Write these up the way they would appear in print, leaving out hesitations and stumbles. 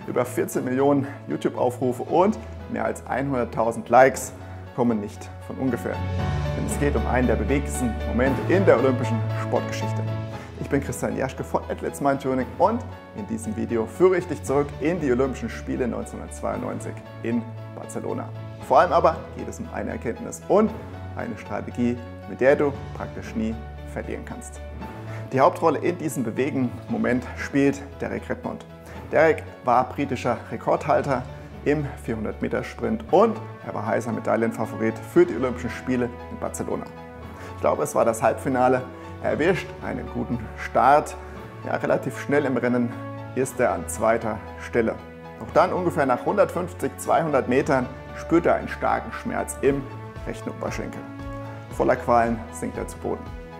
Über 14 Millionen YouTube-Aufrufe und mehr als 100.000 Likes kommen nicht von ungefähr. Denn es geht um einen der bewegtesten Momente in der olympischen Sportgeschichte. Ich bin Christian Jaschke von Athletes Mind Training und in diesem Video führe ich dich zurück in die Olympischen Spiele 1992 in Barcelona. Vor allem aber geht es um eine Erkenntnis und eine Strategie, mit der du praktisch nie verlieren kannst. Die Hauptrolle in diesem bewegenden Moment spielt Derek Redmond. Derek war britischer Rekordhalter im 400-Meter-Sprint und er war heißer Medaillenfavorit für die Olympischen Spiele in Barcelona. Ich glaube, es war das Halbfinale. Er erwischt einen guten Start. Ja, relativ schnell im Rennen ist er an zweiter Stelle. Doch dann ungefähr nach 150-200 Metern spürt er einen starken Schmerz im rechten Oberschenkel. Voller Qualen sinkt er zu Boden.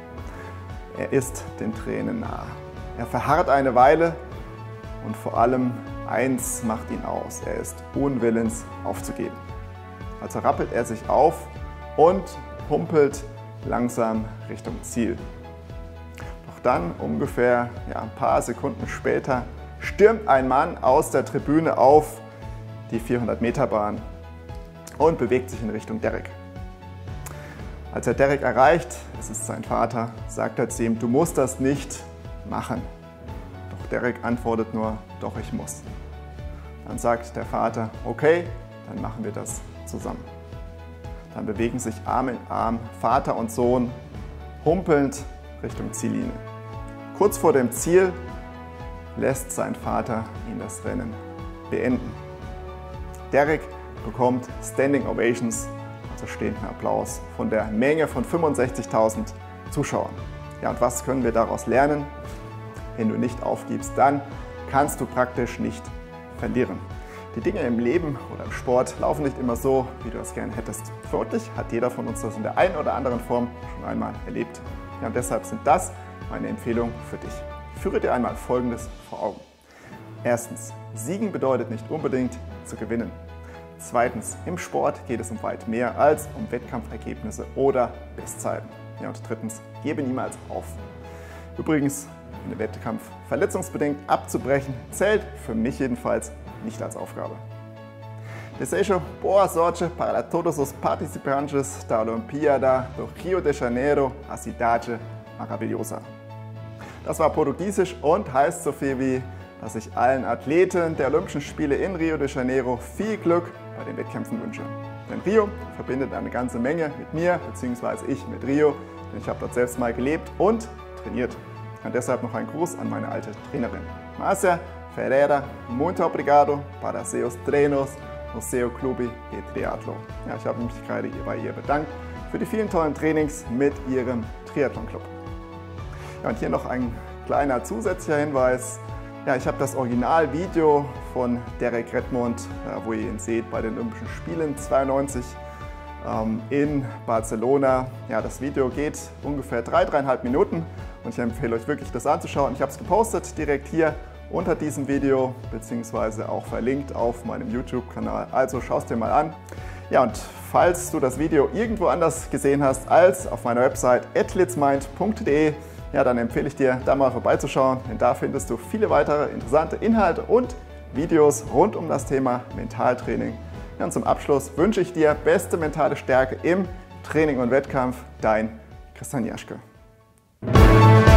Er ist den Tränen nahe. Er verharrt eine Weile und vor allem eins macht ihn aus. Er ist unwillens aufzugeben. Also rappelt er sich auf und humpelt langsam Richtung Ziel. Doch dann, ungefähr ein paar Sekunden später, stürmt ein Mann aus der Tribüne auf die 400-Meter-Bahn und bewegt sich in Richtung Derek. Als er Derek erreicht, es ist sein Vater, sagt er zu ihm: Du musst das nicht machen. Doch Derek antwortet nur: Doch, ich muss. Dann sagt der Vater: Okay, dann machen wir das zusammen. Dann bewegen sich Arm in Arm Vater und Sohn humpelnd Richtung Ziellinie. Kurz vor dem Ziel lässt sein Vater ihn das Rennen beenden. Derek bekommt Standing Ovations, also stehenden Applaus, von der Menge von 65.000 Zuschauern. Ja, und was können wir daraus lernen? Wenn du nicht aufgibst, dann kannst du praktisch nicht verlieren. Die Dinge im Leben oder im Sport laufen nicht immer so, wie du es gerne hättest. Vermutlich hat jeder von uns das in der einen oder anderen Form schon einmal erlebt. Ja, und deshalb sind das meine Empfehlungen für dich. Führe dir einmal Folgendes vor Augen. Erstens, siegen bedeutet nicht unbedingt zu gewinnen. Zweitens, im Sport geht es um weit mehr als um Wettkampfergebnisse oder Bestzeiten. Ja, und drittens, gebe niemals auf. Übrigens, einen Wettkampf verletzungsbedingt abzubrechen, zählt für mich jedenfalls nicht als Aufgabe. Desejo boa sorte para todos os participantes da Olimpíada do Rio de Janeiro, a cidade maravilhosa. Das war Portugiesisch und heißt so viel wie, dass ich allen Athleten der Olympischen Spiele in Rio de Janeiro viel Glück bei den Wettkämpfen wünsche. Denn Rio verbindet eine ganze Menge mit mir, beziehungsweise ich mit Rio, denn ich habe dort selbst mal gelebt und trainiert. Und deshalb noch ein Gruß an meine alte Trainerin. Márcia Ferreira, muito obrigado para seus treinos no seu clube de triatlo. Ja, ich habe mich gerade bei ihr bedankt für die vielen tollen Trainings mit ihrem Triathlon-Club. Ja, und hier noch ein kleiner zusätzlicher Hinweis. Ja, ich habe das Originalvideo von Derek Redmond, wo ihr ihn seht bei den Olympischen Spielen 92 in Barcelona. Ja, das Video geht ungefähr 3,5 Minuten und ich empfehle euch wirklich, das anzuschauen. Ich habe es gepostet direkt hier unter diesem Video, beziehungsweise auch verlinkt auf meinem YouTube-Kanal. Also schau es dir mal an. Ja, und falls du das Video irgendwo anders gesehen hast als auf meiner Website athletesmind.de, ja, dann empfehle ich dir, da mal vorbeizuschauen, denn da findest du viele weitere interessante Inhalte und Videos rund um das Thema Mentaltraining. Ja, und zum Abschluss wünsche ich dir beste mentale Stärke im Training und Wettkampf. Dein Christian Jaschke.